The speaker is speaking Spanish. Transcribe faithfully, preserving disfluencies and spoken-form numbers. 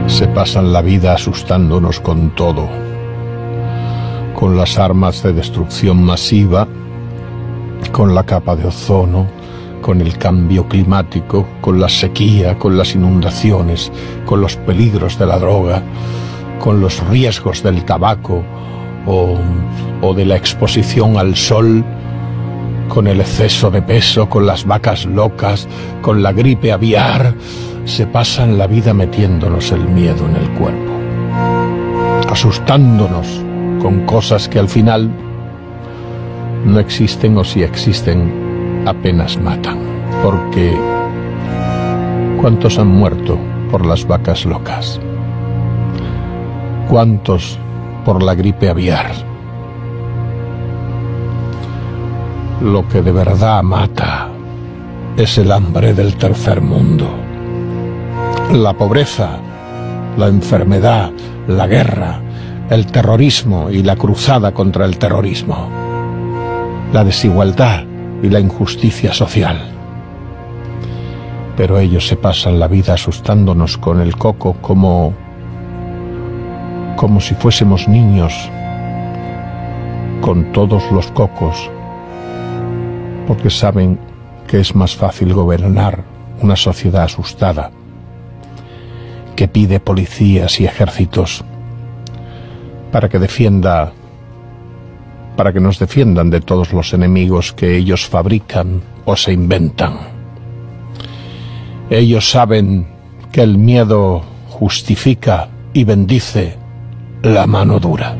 Se pasan la vida asustándonos con todo, con las armas de destrucción masiva, con la capa de ozono, con el cambio climático, con la sequía, con las inundaciones, con los peligros de la droga, con los riesgos del tabaco o, o de la exposición al sol, con el exceso de peso, con las vacas locas, con la gripe aviar. Se pasan la vida metiéndonos el miedo en el cuerpo, asustándonos con cosas que al final no existen, o si existen apenas matan. Porque ¿cuántos han muerto por las vacas locas? ¿Cuántos por la gripe aviar? Lo que de verdad mata es el hambre del tercer mundo, la pobreza, la enfermedad, la guerra, el terrorismo y la cruzada contra el terrorismo, la desigualdad y la injusticia social. Pero ellos se pasan la vida asustándonos con el coco como, como si fuésemos niños, con todos los cocos, porque saben que es más fácil gobernar una sociedad asustada, que pide policías y ejércitos para que defienda, para que nos defiendan de todos los enemigos que ellos fabrican o se inventan. Ellos saben que el miedo justifica y bendice la mano dura.